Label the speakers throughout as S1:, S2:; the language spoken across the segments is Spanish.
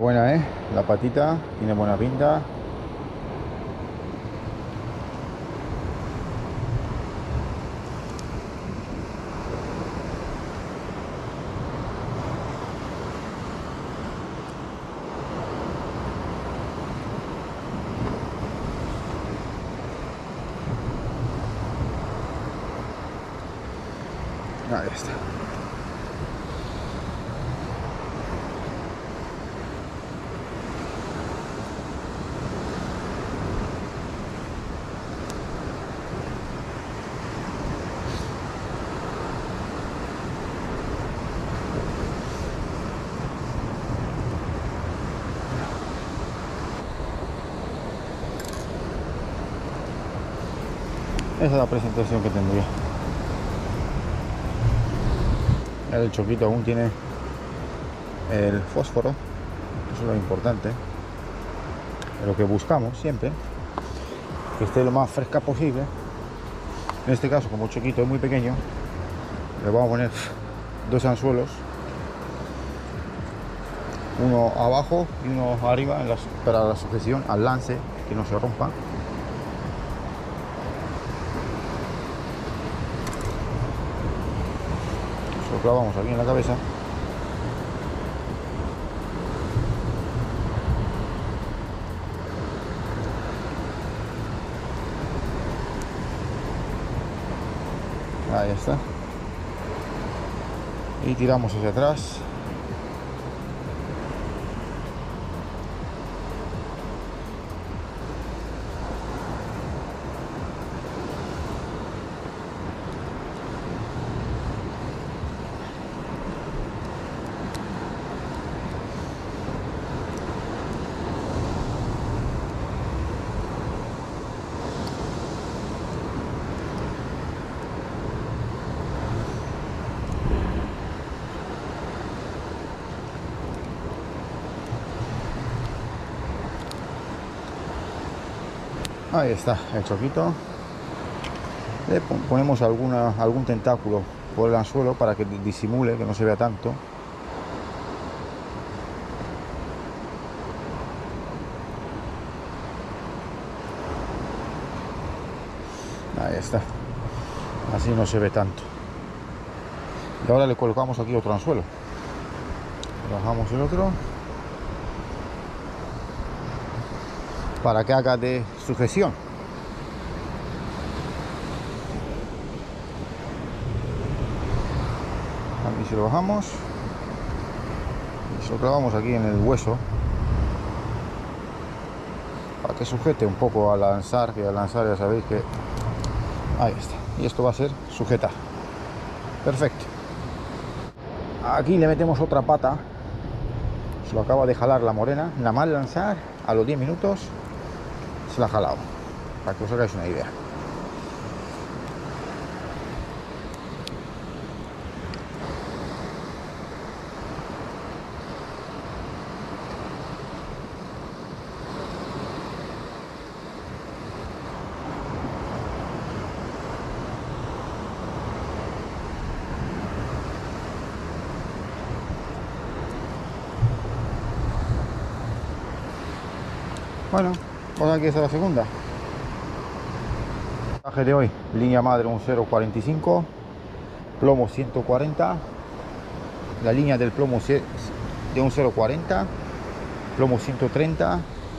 S1: Buena, la patita tiene buena pinta. Ahí está. Esa es la presentación que tendría. El choquito aún tiene el fósforo, eso es lo importante, lo que buscamos siempre, que esté lo más fresca posible. En este caso, como el choquito es muy pequeño, le vamos a poner dos anzuelos, uno abajo y uno arriba para la sujeción al lance, que no se rompa. Lo clavamos aquí en la cabeza. Ahí está. Y tiramos hacia atrás. Ahí está el choquito. Le ponemos algún tentáculo por el anzuelo para que disimule, que no se vea tanto. Ahí está. Así no se ve tanto. Y ahora le colocamos aquí otro anzuelo. Bajamos el otro para que haga de sujeción. Aquí se lo bajamos y se lo clavamos aquí en el hueso para que sujete un poco al lanzar, que al lanzar ya sabéis que ahí está. Y esto va a ser sujetar. Perfecto. Aquí le metemos otra pata. Se lo acaba de jalar la morena. Nada más lanzar, a los 10 minutos se la ha jalado, para que os hagáis una idea. Bueno, pues aquí está la segunda. Traje de hoy, línea madre un 0.45, plomo 140, la línea del plomo de un 0.40, plomo 130,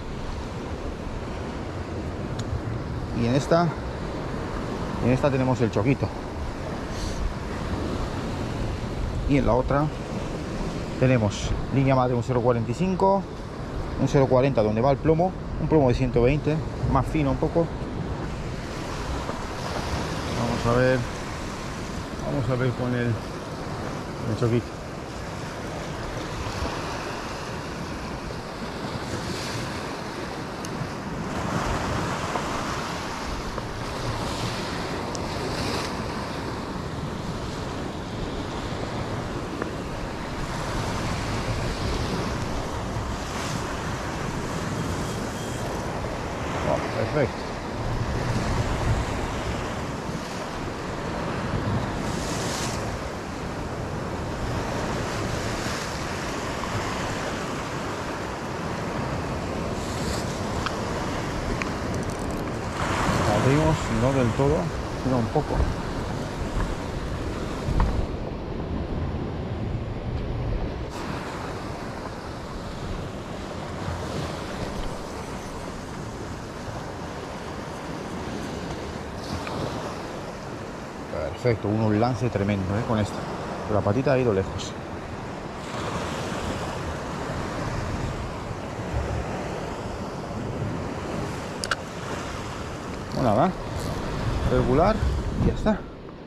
S1: y en esta tenemos el choquito, y en la otra tenemos línea madre un 0.45, un 0.40 donde va el plomo, un plomo de 120, más fino un poco. Vamos a ver con el choquito. Perfecto. Seguimos, no del todo, sino un poco. Perfecto, un lance tremendo, con esta. La patita ha ido lejos. Bueno, nada, regular y ya está.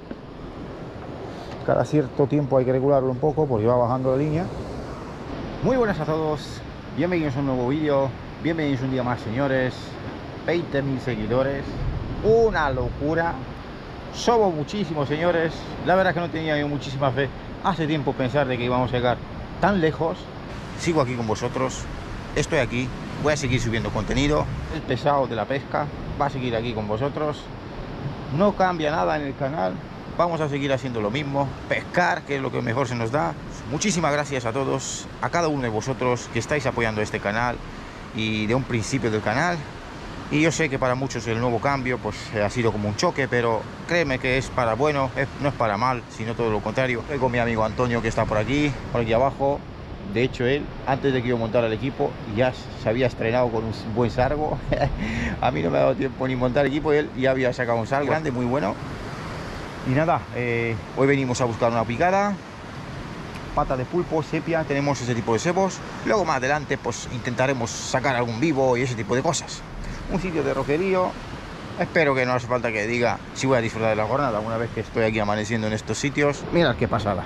S1: Cada cierto tiempo hay que regularlo un poco porque va bajando la línea. Muy buenas a todos, bienvenidos a un nuevo vídeo, bienvenidos un día más, señores. 20.000 seguidores, una locura. Somos muchísimos, señores. La verdad es que no tenía yo muchísima fe hace tiempo pensar de que íbamos a llegar tan lejos. Sigo aquí con vosotros, estoy aquí, voy a seguir subiendo contenido. El pesado de la pesca va a seguir aquí con vosotros. No cambia nada en el canal, vamos a seguir haciendo lo mismo, pescar, que es lo que mejor se nos da. Muchísimas gracias a todos, a cada uno de vosotros que estáis apoyando este canal y de un principio del canal. Y yo sé que para muchos el nuevo cambio pues ha sido como un choque, pero créeme que es para bueno, no es para mal, sino todo lo contrario. Estoy con mi amigo Antonio, que está por aquí abajo. De hecho, él, antes de que yo montara el equipo, ya se había estrenado con un buen sargo. A mí no me ha dado tiempo ni montar el equipo y él ya había sacado un sargo grande, muy bueno. Y nada, hoy venimos a buscar una picada, pata de pulpo, sepia, tenemos ese tipo de cebos. Luego más adelante pues intentaremos sacar algún vivo y ese tipo de cosas. Un sitio de roquerío. Espero que no hace falta que diga si voy a disfrutar de la jornada una vez que estoy aquí amaneciendo en estos sitios. Mirad qué pasada.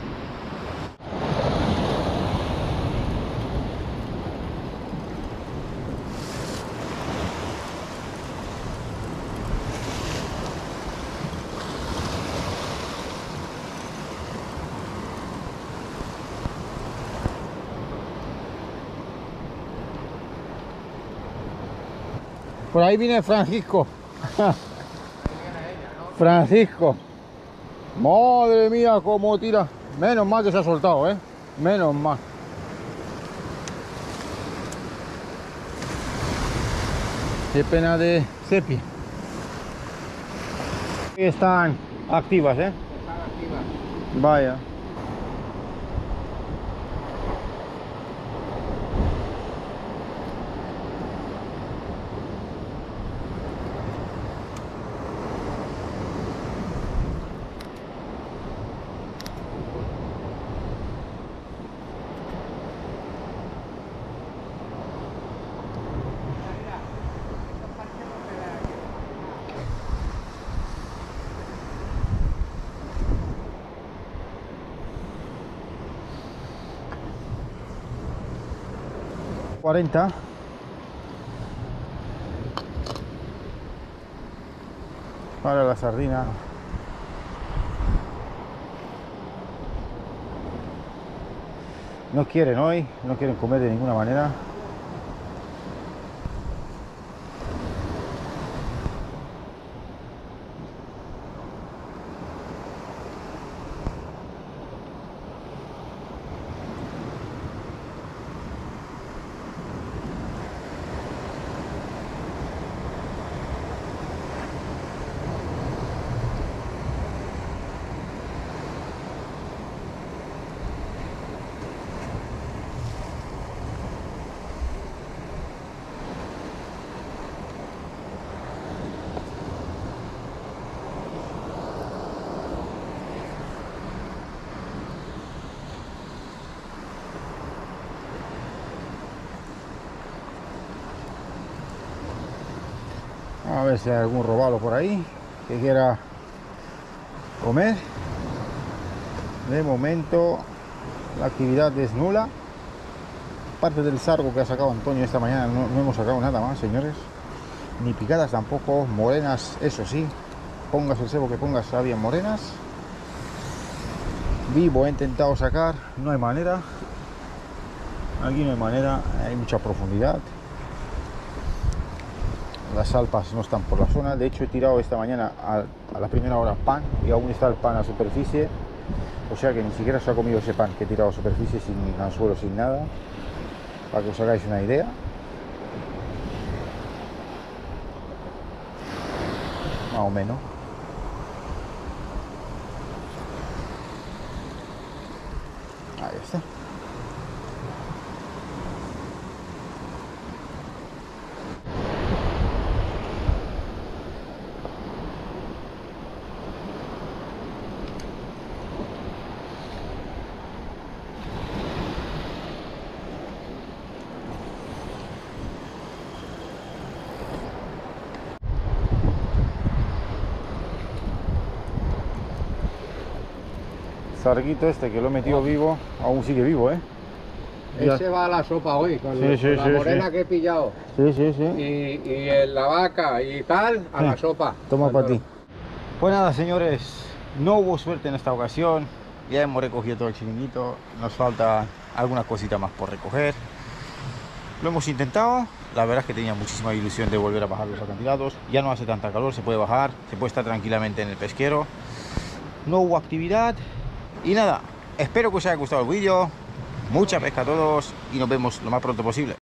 S1: Por ahí viene Francisco. Francisco. Madre mía, cómo tira. Menos mal que se ha soltado, menos mal. Qué pena de sepia. Están activas, Están activas. Vaya. $40. Para la sardina. No quieren hoy, no quieren comer de ninguna manera. A ver si hay algún robalo por ahí que quiera comer. De momento la actividad es nula. Parte del sargo que ha sacado Antonio esta mañana no hemos sacado nada más, señores. Ni picadas tampoco, morenas, eso sí. Pongas el cebo que pongas, había morenas. Vivo he intentado sacar, no hay manera. Aquí no hay manera, hay mucha profundidad. Las salpas no están por la zona. De hecho he tirado esta mañana a la primera hora pan y aún está el pan a superficie, o sea que ni siquiera se ha comido ese pan que he tirado a superficie, sin anzuelo, sin nada, para que os hagáis una idea. más o menos. Ahí está. Sarguito este que lo he metido vivo, aún sigue vivo, ¿eh?
S2: Ese va a la sopa hoy, con la morena que he pillado.
S1: Sí, sí, sí.
S2: Y la vaca y tal, a la sopa.
S1: Toma para ti. Pues nada, señores, no hubo suerte en esta ocasión. Ya hemos recogido todo el chiringuito. Nos falta alguna cosita más por recoger. Lo hemos intentado. La verdad es que tenía muchísima ilusión de volver a bajar los acantilados. Ya no hace tanta calor, se puede bajar. Se puede estar tranquilamente en el pesquero. No hubo actividad. Y nada, espero que os haya gustado el vídeo. Mucha pesca a todos y nos vemos lo más pronto posible.